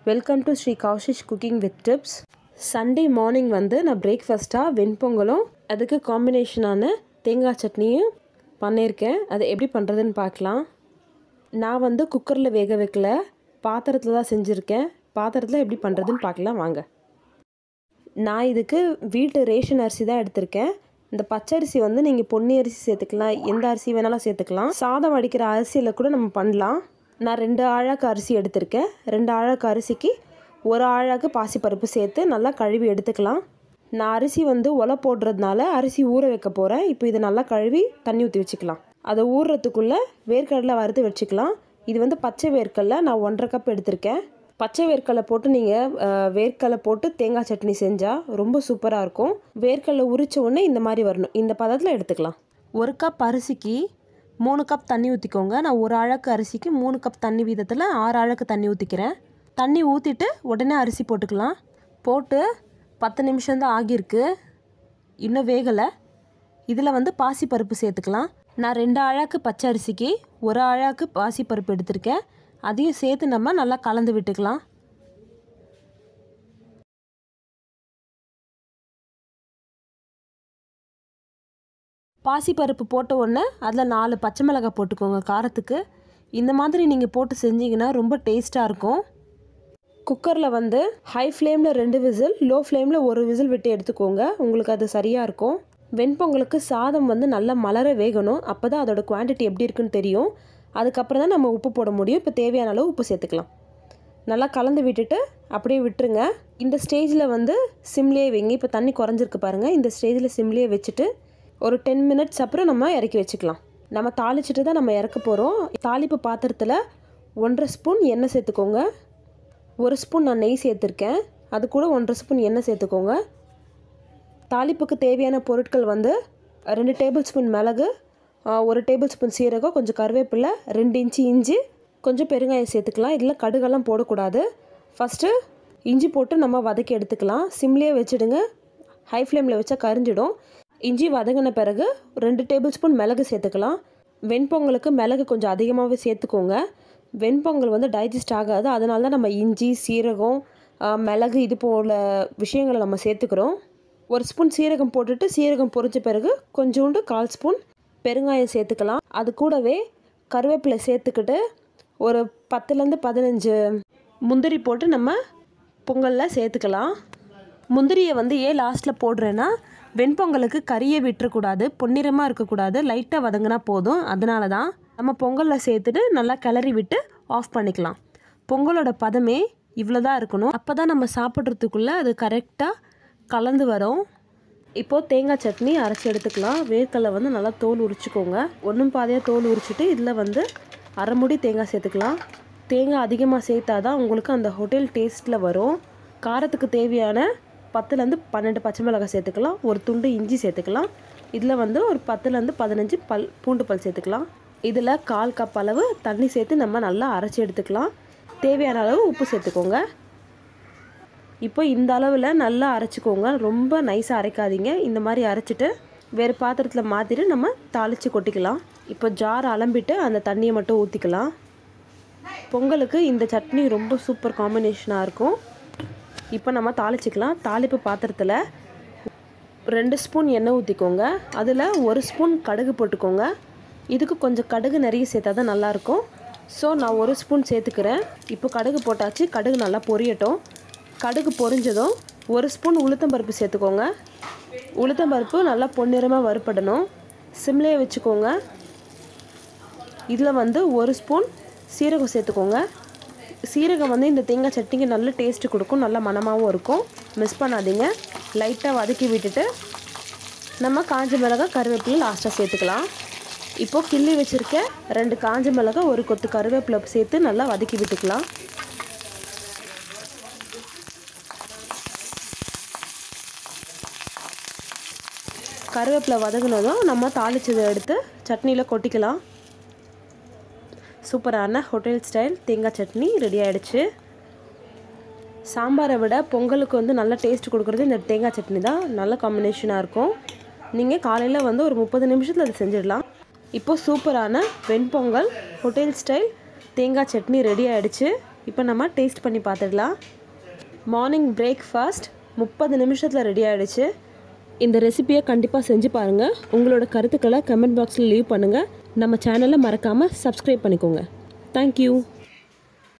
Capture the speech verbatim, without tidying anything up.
Welcome to Shri Kaushish cooking with tips. Sunday morning வந்து நான் பிரேக்ஃபாஸ்ட்டாக வெண்பொங்கலும் அதுக்கு காம்பினேஷனான தேங்காய் சட்னியும் பண்ணியிருக்கேன். அதை எப்படி பண்ணுறதுன்னு பார்க்கலாம். நான் வந்து குக்கரில் வேக வைக்கல, பாத்திரத்தில் தான் செஞ்சுருக்கேன். பாத்திரத்தில் எப்படி பண்ணுறதுன்னு பார்க்கலாம் வாங்க. நான் இதுக்கு வீட்டு ரேஷன் அரிசி தான் எடுத்திருக்கேன். இந்த பச்சரிசி வந்து நீங்கள் பொன்னி அரிசி சேர்த்துக்கலாம், எந்த அரிசி வேணாலும் சேர்த்துக்கலாம். சாதம் வடிக்கிற அரிசியில் கூட நம்ம பண்ணலாம். நான் ரெண்டு ஆழாக்கு அரிசி எடுத்திருக்கேன். ரெண்டு ஆழாக்கு அரிசிக்கு ஒரு ஆழாக்கு பாசிப்பருப்பு சேர்த்து நல்லா கழுவி எடுத்துக்கலாம். நான் அரிசி வந்து ஒலை போடுறதுனால அரிசி ஊற வைக்க போகிறேன். இப்போ இதை நல்லா கழுவி தண்ணி ஊற்றி வச்சுக்கலாம். அதை ஊறுறதுக்குள்ளே வேர்க்கடலை வறுத்து வச்சுக்கலாம். இது வந்து பச்சை வேர்க்கடலை, நான் ஒன்றரை கப் எடுத்திருக்கேன். பச்சை வேர்க்கடலை போட்டு நீங்கள் வேர்க்கடலை போட்டு தேங்காய் சட்னி செஞ்சால் ரொம்ப சூப்பராக இருக்கும். வேர்க்கடலை உரித்த உடனே இந்த மாதிரி வரணும். இந்த பதத்தில் எடுத்துக்கலாம். ஒரு கப் அரிசிக்கு மூணு கப் தண்ணி ஊற்றிக்கோங்க. நான் ஒரு அழகு அரிசிக்கு மூணு கப் தண்ணி வீதத்தில் ஆறு அழகு தண்ணி ஊற்றிக்கிறேன். தண்ணி ஊற்றிட்டு உடனே அரிசி போட்டுக்கலாம். போட்டு பத்து நிமிஷம்தான் ஆகியிருக்கு, இன்னும் வேகலை. இதில் வந்து பாசிப்பருப்பு சேர்த்துக்கலாம். நான் ரெண்டு அழகு பச்சை அரிசிக்கு ஒரு அழகு பாசிப்பருப்பு எடுத்திருக்கேன். அதையும் சேர்த்து நம்ம நல்லா கலந்து விட்டுக்கலாம். பாசிப்பருப்பு போட்ட உடனே அதில் நாலு பச்சை மிளகாய் போட்டுக்கோங்க காரத்துக்கு. இந்த மாதிரி நீங்கள் போட்டு செஞ்சிங்கன்னா ரொம்ப டேஸ்ட்டாக இருக்கும். குக்கரில் வந்து ஹை ஃப்ளேமில் ரெண்டு விசில், லோ ஃப்ளேமில் ஒரு விசில் விட்டு எடுத்துக்கோங்க. உங்களுக்கு அது சரியாக இருக்கும். வெண்பொங்கலுக்கு சாதம் வந்து நல்லா மலர வேகணும். அப்போ தான் அதோட குவான்டிட்டி எப்படி இருக்குன்னு தெரியும். அதுக்கப்புறம் தான் நம்ம உப்பு போட முடியும். இப்போ தேவையான அளவு உப்பு சேர்த்துக்கலாம். நல்லா கலந்து விட்டுட்டு அப்படியே விட்டுருங்க. இந்த ஸ்டேஜில் வந்து சிம்லேயே வைங்க. இப்போ தண்ணி குறைஞ்சிருக்கு பாருங்கள். இந்த ஸ்டேஜில் சிம்லேயே வச்சுட்டு ஒரு டென் மினிட்ஸ் அப்புறம் நம்ம இறக்கி வச்சுக்கலாம். நம்ம தாளிச்சிட்டு தான் நம்ம இறக்க போகிறோம். தாளிப்பு பாத்திரத்தில் ஒன்றரை ஸ்பூன் எண்ணெய் சேர்த்துக்கோங்க. ஒரு ஸ்பூன் நான் நெய் சேர்த்துருக்கேன். அது கூட ஒன்றரை ஸ்பூன் எண்ணெய் சேர்த்துக்கோங்க. தாளிப்புக்கு தேவையான பொருட்கள் வந்து ரெண்டு டேபிள் ஸ்பூன் மிளகு, ஒரு டேபிள் ஸ்பூன் சீரகம், கொஞ்சம் கருவேப்பிலை, ரெண்டு இன்ச்சு இஞ்சி, கொஞ்சம் பெருங்காயம் சேர்த்துக்கலாம். இதில் கடுகெல்லாம் போடக்கூடாது. ஃபஸ்ட்டு இஞ்சி போட்டு நம்ம வதக்கி எடுத்துக்கலாம். சிம்லேயே வச்சுடுங்க. ஹை ஃப்ளேமில் வச்சா கரிஞ்சிடும். இஞ்சி வதங்கின பிறகு ரெண்டு டேபிள் ஸ்பூன் மிளகு சேர்த்துக்கலாம். வெண்பொங்கலுக்கு மிளகு கொஞ்சம் அதிகமாகவே சேர்த்துக்கோங்க. வெண்பொங்கல் வந்து டைஜஸ்ட் ஆகாது. அதனால தான் நம்ம இஞ்சி, சீரகம், மிளகு இது போல் விஷயங்களை நம்ம சேர்த்துக்கிறோம். ஒரு ஸ்பூன் சீரகம் போட்டுட்டு சீரகம் பொரிச்ச பிறகு கொஞ்சோண்டு கால் ஸ்பூன் பெருங்காயம் சேர்த்துக்கலாம். அது கூடவே கருவேப்பிலை சேர்த்துக்கிட்டு ஒரு பத்துலேருந்து பதினஞ்சு முந்திரி போட்டு நம்ம பொங்கலில் சேர்த்துக்கலாம். முந்திரியை வந்து ஏன் லாஸ்ட்டில் போடுறேன்னா, வெண்பொங்கலுக்கு கறியை விட்டுறக்கூடாது, பொன்னிறமாக இருக்கக்கூடாது, லைட்டாக வதங்கினா போதும். அதனால தான் நம்ம பொங்கலில் சேர்த்துட்டு நல்லா கிளறி விட்டு ஆஃப் பண்ணிக்கலாம். பொங்கலோட பதமே இவ்வளோ தான் இருக்கணும். அப்போ தான் நம்ம சாப்பிட்றதுக்குள்ளே அது கரெக்டாக கலந்து வரும். இப்போது தேங்காய் சட்னி அரைச்சி எடுத்துக்கலாம். வேர்க்கடலை வந்து நல்லா தோல் உரிச்சிக்கோங்க. ஒன்றும் பாதியாக தோல் உரிச்சிட்டு இதில் வந்து அரை மூடி தேங்காய் சேர்த்துக்கலாம். தேங்காய் அதிகமாக சேர்த்தா தான் உங்களுக்கு அந்த ஹோட்டல் டேஸ்ட்டில் வரும். காரத்துக்கு தேவையான பத்துலேருந்து பன்னெண்டு பச்சை மிளகாய் சேர்த்துக்கலாம். ஒரு துண்டு இஞ்சி சேர்த்துக்கலாம். இதில் வந்து ஒரு பத்துலேருந்து பதினஞ்சு பல் பூண்டு பல் சேர்த்துக்கலாம். இதில் கால் கப் அளவு தண்ணி சேர்த்து நம்ம நல்லா அரைச்சி எடுத்துக்கலாம். தேவையான அளவு உப்பு சேர்த்துக்கோங்க. இப்போ இந்த அளவில் நல்லா அரைச்சிக்கோங்க. ரொம்ப நைஸாக அரைக்காதீங்க. இந்த மாதிரி அரைச்சிட்டு வேறு பாத்திரத்தில் மாற்றிட்டு நம்ம தாளித்து கொட்டிக்கலாம். இப்போ ஜார் அலம்பிட்டு அந்த தண்ணியை மட்டும் ஊற்றிக்கலாம். பொங்கலுக்கு இந்த சட்னி ரொம்ப சூப்பர் காம்பினேஷனாக இருக்கும். இப்போ நம்ம தாளிச்சிக்கலாம். தாளிப்பு பாத்திரத்தில் ரெண்டு ஸ்பூன் எண்ணெய் ஊற்றிக்கோங்க. அதில் ஒரு ஸ்பூன் கடுகு போட்டுக்கோங்க. இதுக்கு கொஞ்சம் கடுகு நிறைய சேர்த்தா தான் நல்லாயிருக்கும். ஸோ நான் ஒரு ஸ்பூன் சேர்த்துக்கிறேன். இப்போ கடுகு போட்டாச்சு. கடுகு நல்லா பொரியட்டும். கடுகு பொரிஞ்சதும் ஒரு ஸ்பூன் உளுத்தம்பருப்பு சேர்த்துக்கோங்க. உளுத்தம்பருப்பு நல்லா பொன்னிறமாக வறுப்படணும். சிம்லேயே வச்சுக்கோங்க. இதில் வந்து ஒரு ஸ்பூன் சீரகம் சேர்த்துக்கோங்க. சீரகம் வந்து இந்த தேங்காய் சட்னிக்கு நல்ல டேஸ்ட்டு கொடுக்கும், நல்ல மணமாகவும் இருக்கும். மிஸ் பண்ணாதீங்க. லைட்டாக வதக்கி விட்டுட்டு நம்ம காஞ்ச மிளகாய், கருவேப்பிலை லாஸ்ட்டாக சேர்த்துக்கலாம். இப்போது கிள்ளி வச்சுருக்க ரெண்டு காஞ்ச மிளகாய், ஒரு கொத்து கருவேப்பிலை சேர்த்து நல்லா வதக்கி விட்டுக்கலாம். கருவேப்பிலை வதங்கினதும் நம்ம தாளிச்சதை எடுத்து சட்னியில் கொட்டிக்கலாம். சூப்பரான ஹோட்டல் ஸ்டைல் தேங்காய் சட்னி ரெடி ஆகிடுச்சு. சாம்பாரை விட பொங்கலுக்கு வந்து நல்ல டேஸ்ட் கொடுக்குறது இந்த தேங்காய் சட்னி தான். நல்ல காம்பினேஷனாக இருக்கும். நீங்கள் காலையில் வந்து ஒரு முப்பது நிமிஷத்தில் அதை செஞ்சிடலாம். இப்போது சூப்பரான வெண்பொங்கல் ஹோட்டல் ஸ்டைல் தேங்காய் சட்னி ரெடி ஆகிடுச்சு. இப்போ நம்ம டேஸ்ட் பண்ணி பார்த்துடலாம். மார்னிங் பிரேக்ஃபாஸ்ட் முப்பது நிமிஷத்தில் ரெடி ஆகிடுச்சு. இந்த ரெசிபியை கண்டிப்பாக செஞ்சு பாருங்கள். உங்களோட கருத்துக்களை கமெண்ட் பாக்ஸில் லீவ் பண்ணுங்கள். நம்ம சேனலை மறக்காமல் சப்ஸ்கிரைப் பண்ணிக்கோங்க. தேங்க்யூ.